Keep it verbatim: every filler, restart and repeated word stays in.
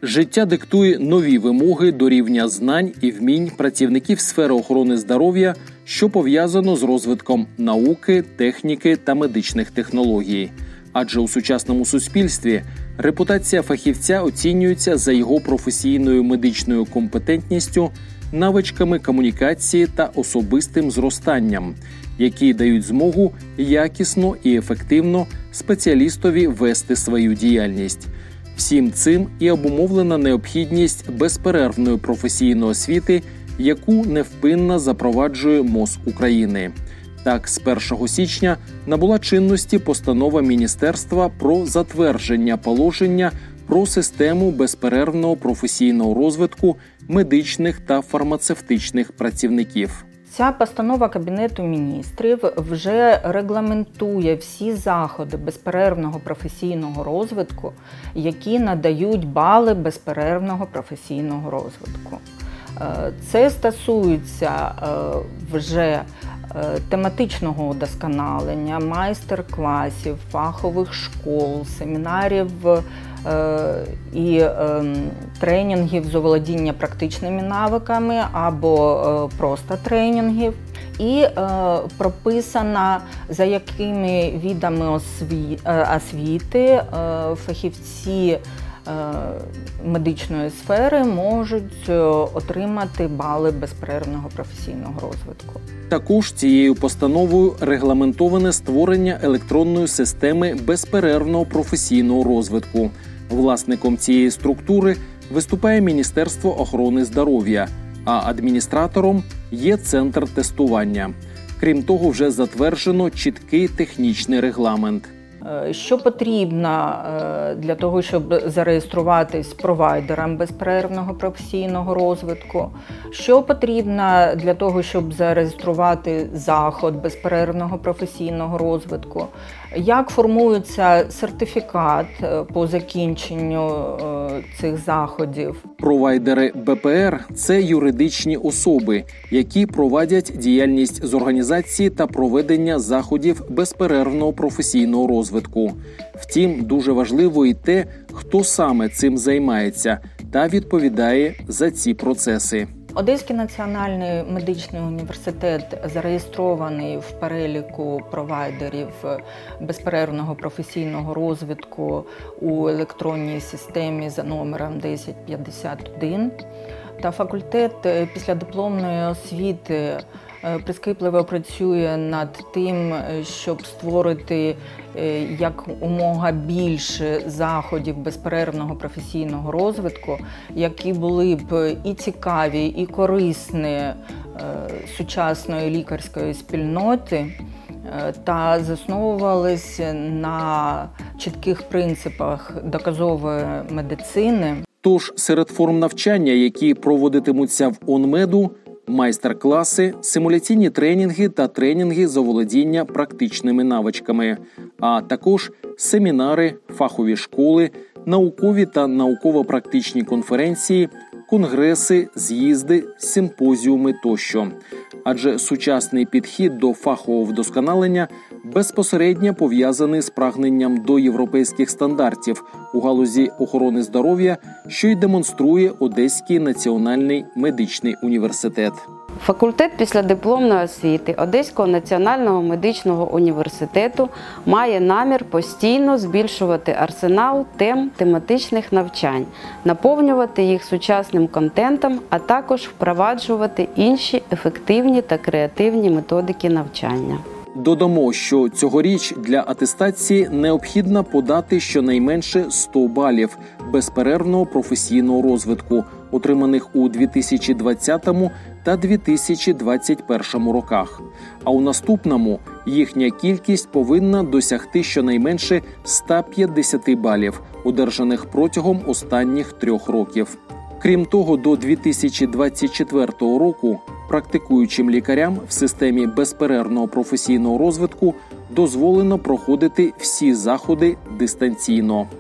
Життя диктує нові вимоги до рівня знань і вмінь працівників сфери охорони здоров'я, що пов'язано з розвитком науки, техніки та медичних технологій. Адже у сучасному суспільстві репутація фахівця оцінюється за його професійною медичною компетентністю, навичками комунікації та особистим зростанням, які дають змогу якісно і ефективно спеціалістові вести свою діяльність. Всім цим і обумовлена необхідність безперервної професійної освіти, яку невпинно запроваджує МОЗ України. Так, з першого січня набула чинності постанова Міністерства про затвердження положення про систему безперервного професійного розвитку медичних та фармацевтичних працівників. Ця постанова Кабінету міністрів вже регламентує всі заходи безперервного професійного розвитку, які надають бали безперервного професійного розвитку. Це стосується вже тематичного удосконалення, майстер-класів, фахових школ, семінарів і тренінгів з оволодіння практичними навиками або просто тренінгів. І прописано, за якими видами освіти фахівці медичної сфери можуть отримати бали безперервного професійного розвитку. Також цією постановою регламентоване створення електронної системи безперервного професійного розвитку. Власником цієї структури виступає Міністерство охорони здоров'я, а адміністратором є Центр тестування. Крім того, вже затверджено чіткий технічний регламент. Що потрібно для того, щоб зареєструватись провайдером безперервного професійного розвитку? Що потрібно для того, щоб зареєструвати заход безперервного професійного розвитку? Як формується сертифікат по закінченню цих заходів? Провайдери Б П Р – це юридичні особи, які провадять діяльність з організації та проведення заходів безперервного професійного розвитку. Втім, дуже важливо і те, хто саме цим займається та відповідає за ці процеси. Одеський національний медичний університет зареєстрований в переліку провайдерів безперервного професійного розвитку у електронній системі за номером десять п'ятдесят один. Та факультет післядипломної освіти прискіпливо працює над тим, щоб створити якомога більше заходів безперервного професійного розвитку, які були б і цікаві, і корисні сучасної лікарської спільноти та засновувалися на чітких принципах доказової медицини. Тож серед форм навчання, які проводитимуться в ОНМЕДу, майстер-класи, симуляційні тренінги та тренінги з оволодіння практичними навичками, а також семінари, фахові школи, наукові та науково-практичні конференції, конгреси, з'їзди, симпозіуми тощо. Адже сучасний підхід до фахового вдосконалення безпосередньо пов'язаний з прагненням до європейських стандартів у галузі охорони здоров'я, що й демонструє Одеський національний медичний університет. Факультет післядипломної освіти Одеського національного медичного університету має намір постійно збільшувати арсенал тем тематичних навчань, наповнювати їх сучасним контентом, а також впроваджувати інші ефективні та креативні методики навчання. Додамо, що цьогоріч для атестації необхідно подати щонайменше сто балів безперервного професійного розвитку, отриманих у дві тисячі двадцятому та дві тисячі двадцять першому роках. А у наступному їхня кількість повинна досягти щонайменше ста п'ятдесяти балів, одержаних протягом останніх трьох років. Крім того, до дві тисячі двадцять четвертого року практикуючим лікарям в системі безперервного професійного розвитку дозволено проходити всі заходи дистанційно.